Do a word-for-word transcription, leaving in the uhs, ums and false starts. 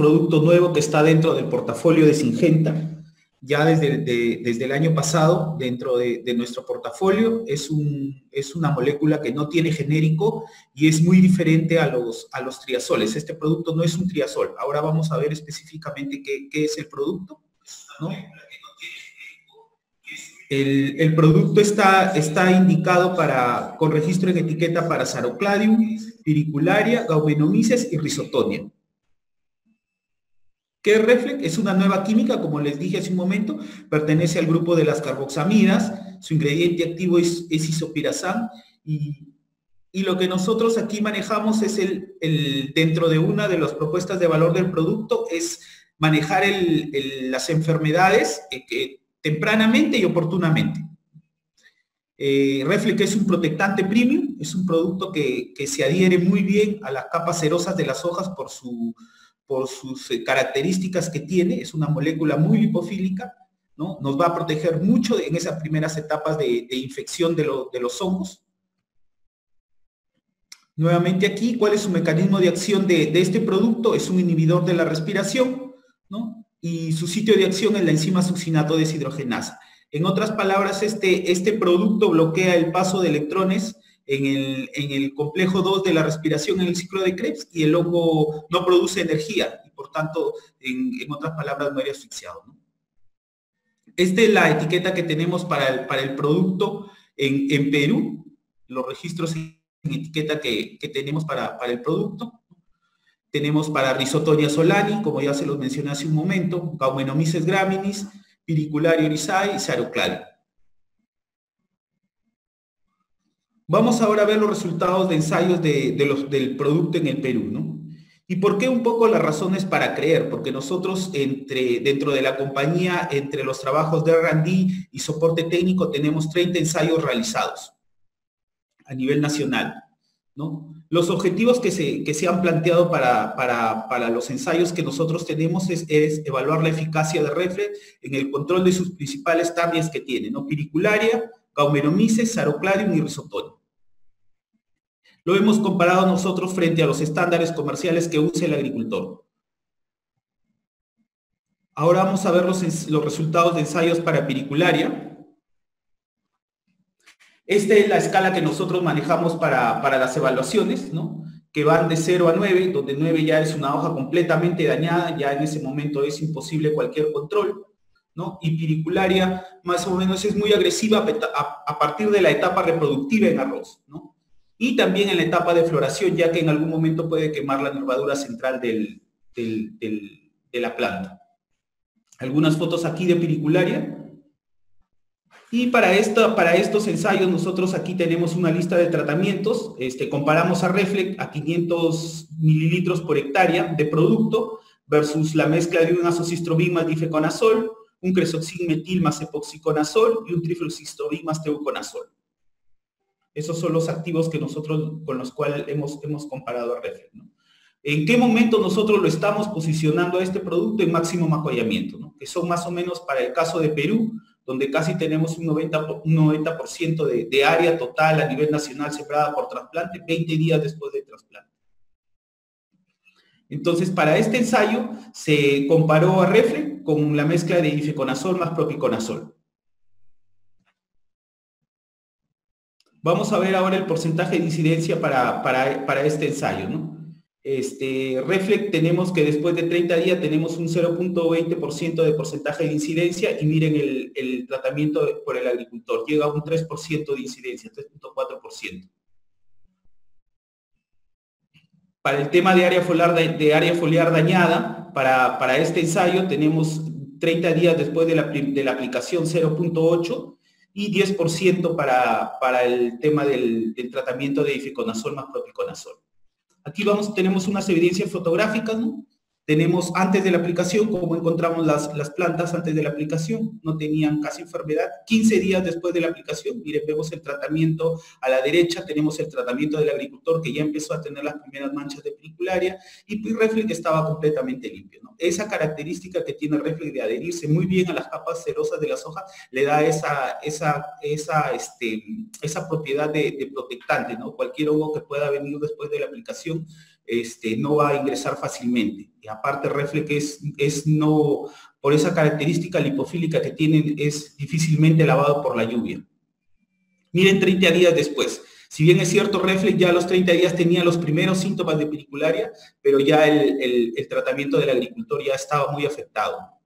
producto nuevo que está dentro del portafolio de Syngenta, ya desde, de, desde el año pasado, dentro de, de nuestro portafolio. Es, un, es una molécula que no tiene genérico y es muy diferente a los, a los triazoles. Este producto no es un triazol. Ahora vamos a ver específicamente qué, qué es el producto, ¿no? El, el producto está, está indicado para, con registro en etiqueta para Sarocladium, Piricularia, Gaumenomyces y Rhizotonia. ¿Qué es Reflex? Es una nueva química, como les dije hace un momento, pertenece al grupo de las carboxamidas, su ingrediente activo es, es isopirazán, y, y lo que nosotros aquí manejamos es el, el, dentro de una de las propuestas de valor del producto, es manejar el, el, las enfermedades eh, que, tempranamente y oportunamente. Eh, Reflex es un protectante premium, es un producto que, que se adhiere muy bien a las capas cerosas de las hojas por su... por sus características que tiene. Es una molécula muy lipofílica, ¿no? Nos va a proteger mucho en esas primeras etapas de, de infección de, lo, de los hongos. Nuevamente aquí, ¿cuál es su mecanismo de acción de, de este producto? Es un inhibidor de la respiración, ¿no? Y su sitio de acción es la enzima succinato deshidrogenasa. En otras palabras, este, este producto bloquea el paso de electrones En el, en el complejo dos de la respiración en el ciclo de Krebs, y el hongo no produce energía y por tanto, en, en otras palabras, muere asfixiado, ¿no? Esta es la etiqueta que tenemos para el, para el producto en, en Perú, los registros en etiqueta que, que tenemos para, para el producto. Tenemos para Rhizotonia solani, como ya se los mencioné hace un momento, Gaumenomyces graminis, Piricularia oryzae y Sarocladium. Vamos ahora a ver los resultados de ensayos de, de los, del producto en el Perú, ¿no? ¿Y por qué un poco las razones para creer? Porque nosotros entre, dentro de la compañía, entre los trabajos de erre and de y soporte técnico, tenemos treinta ensayos realizados a nivel nacional, ¿no? Los objetivos que se, que se han planteado para, para, para los ensayos que nosotros tenemos es, es evaluar la eficacia de Reflex en el control de sus principales targets que tiene, ¿no? Piricularia, Gaumenomyces, Sarocladium y Rhizotonia. Lo hemos comparado nosotros frente a los estándares comerciales que usa el agricultor. Ahora vamos a ver los, los resultados de ensayos para Piricularia. Esta es la escala que nosotros manejamos para, para las evaluaciones, ¿no? Que van de cero a nueve, donde nueve ya es una hoja completamente dañada, ya en ese momento es imposible cualquier control, ¿no? Y Piricularia más o menos es muy agresiva a, a partir de la etapa reproductiva en arroz, ¿no? Y también en la etapa de floración, ya que en algún momento puede quemar la nervadura central del, del, del, de la planta. Algunas fotos aquí de Piricularia. Y para, esta, para estos ensayos nosotros aquí tenemos una lista de tratamientos. Este, comparamos a Reflex a quinientos mililitros por hectárea de producto versus la mezcla de un azocistrobin más difeconazol, un cresoxin-metil más epoxiconazol y un trifluoxistrobin más teuconazol. Esos son los activos que nosotros, con los cuales hemos, hemos comparado a Reflex, ¿no? ¿En qué momento nosotros lo estamos posicionando a este producto en máximo macollamiento, ¿no? Que son más o menos para el caso de Perú, donde casi tenemos un noventa por ciento de, de área total a nivel nacional sembrada por trasplante, veinte días después del trasplante. Entonces, para este ensayo se comparó a Reflex con la mezcla de difeconazol más propiconazol. Vamos a ver ahora el porcentaje de incidencia para, para, para este ensayo, ¿no? Este, Reflex tenemos que después de treinta días tenemos un cero punto veinte por ciento de porcentaje de incidencia, y miren el, el tratamiento por el agricultor, llega a un tres por ciento de incidencia, tres punto cuatro por ciento. Para el tema de área foliar, de, de área foliar dañada, para, para este ensayo tenemos treinta días después de la, de la aplicación cero punto ocho y diez por ciento para, para el tema del, del tratamiento de difeconazol más propiconazol. Aquí vamos, tenemos unas evidencias fotográficas, ¿no? Tenemos antes de la aplicación, como encontramos las, las plantas antes de la aplicación, no tenían casi enfermedad. quince días después de la aplicación, miren, vemos el tratamiento a la derecha, tenemos el tratamiento del agricultor que ya empezó a tener las primeras manchas de Piricularia, y Reflex estaba completamente limpio, ¿no? Esa característica que tiene Reflex de adherirse muy bien a las capas cerosas de las hojas le da esa, esa, esa, este, esa propiedad de, de protectante, ¿no? Cualquier hongo que pueda venir después de la aplicación este, no va a ingresar fácilmente. Y aparte, Reflex es, es no, por esa característica lipofílica que tienen, es difícilmente lavado por la lluvia. Miren treinta días después. Si bien es cierto, Reflex ya a los treinta días tenía los primeros síntomas de pericularia, pero ya el, el, el tratamiento del agricultor ya estaba muy afectado.